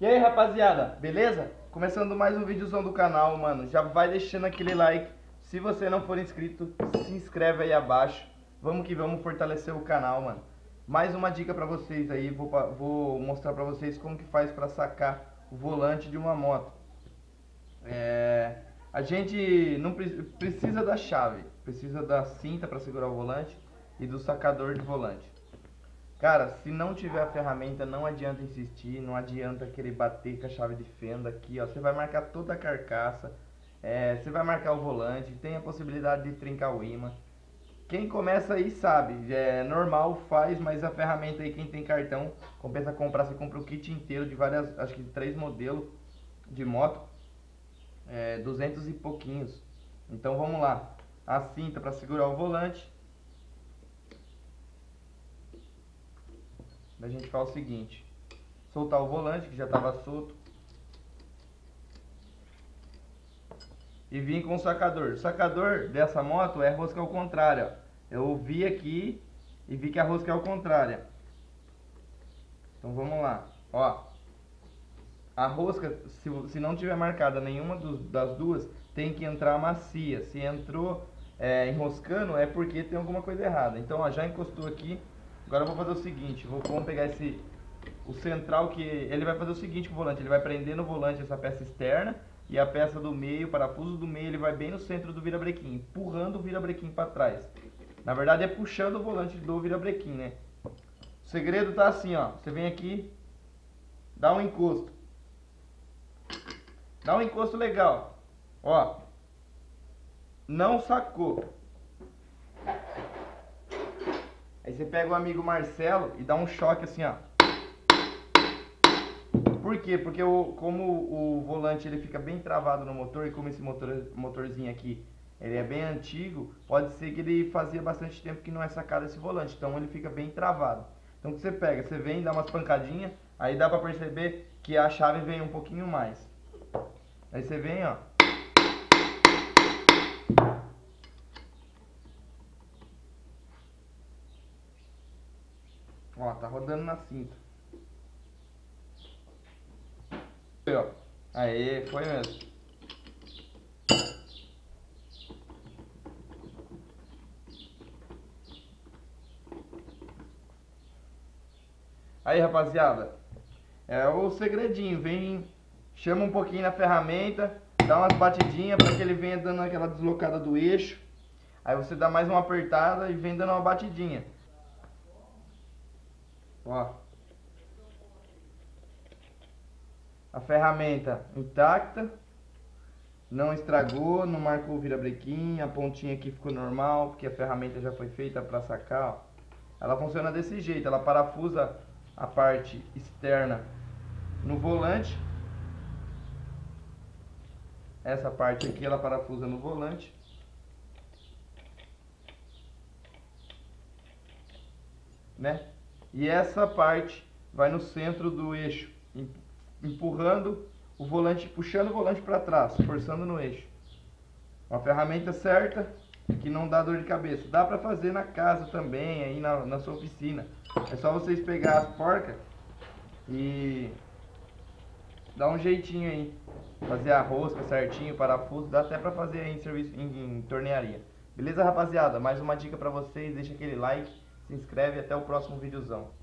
E aí, rapaziada, beleza? Começando mais um videozão do canal, mano. Já vai deixando aquele like. Se você não for inscrito, se inscreve aí abaixo. Vamos que vamos fortalecer o canal, mano. Mais uma dica pra vocês aí. Vou mostrar pra vocês como que faz pra sacar o volante de uma moto. A gente não precisa da chave. Precisa da cinta pra segurar o volante e do sacador de volante. Cara, se não tiver a ferramenta, não adianta insistir, não adianta querer bater com a chave de fenda aqui, ó. Você vai marcar toda a carcaça, você vai marcar o volante, tem a possibilidade de trincar o ímã. Quem começa aí sabe, é normal, faz, mas a ferramenta aí, quem tem cartão, compensa comprar. Você compra o kit inteiro de várias, acho que de 3 modelos de moto, 200 e pouquinhos. Então vamos lá, a cinta para segurar o volante. A gente faz o seguinte: soltar o volante que já estava solto e vir com o sacador. O sacador dessa moto é rosca ao contrário, ó. Eu vi aqui e vi que a rosca é ao contrário. Então vamos lá, ó. A rosca, se não tiver marcada nenhuma das duas, tem que entrar macia. Se entrou enroscando, é porque tem alguma coisa errada. Então, ó, já encostou aqui. Agora eu vou fazer o seguinte, vamos pegar o central, que ele vai fazer o seguinte com o volante: ele vai prender no volante essa peça externa, e a peça do meio, o parafuso do meio, ele vai bem no centro do virabrequim, empurrando o virabrequim para trás. Na verdade é puxando o volante do virabrequim, né? O segredo tá assim, ó. Você vem aqui, dá um encosto. Dá um encosto legal. Ó. Não sacou. Aí você pega o amigo Marcelo e dá um choque assim, ó. Por quê? Porque como o volante ele fica bem travado no motor, e como esse motorzinho aqui ele é bem antigo, pode ser que ele fazia bastante tempo que não é sacado esse volante, então ele fica bem travado. Então o que você pega? Você vem, dá umas pancadinhas, aí dá pra perceber que a chave vem um pouquinho mais. Aí você vem, ó. Ó, tá rodando na cinta. Aí, foi mesmo. Aí, rapaziada, é o segredinho. Vem, chama um pouquinho na ferramenta, dá umas batidinhas para que ele venha dando aquela deslocada do eixo. Aí você dá mais uma apertada e vem dando uma batidinha. Ó. A ferramenta intacta, não estragou, não marcou o virabrequim, a pontinha aqui ficou normal, porque a ferramenta já foi feita para sacar, ó. Ela funciona desse jeito, ela parafusa a parte externa no volante. Essa parte aqui ela parafusa no volante. Né? E essa parte vai no centro do eixo, empurrando o volante, puxando o volante para trás, forçando no eixo. Uma ferramenta certa que não dá dor de cabeça. Dá para fazer na casa também, aí na sua oficina. É só vocês pegar as porcas e dar um jeitinho aí, fazer a rosca certinho, parafuso, dá até para fazer aí em serviço, em tornearia. Beleza, rapaziada? Mais uma dica para vocês, deixa aquele like, se inscreve e até o próximo videozão.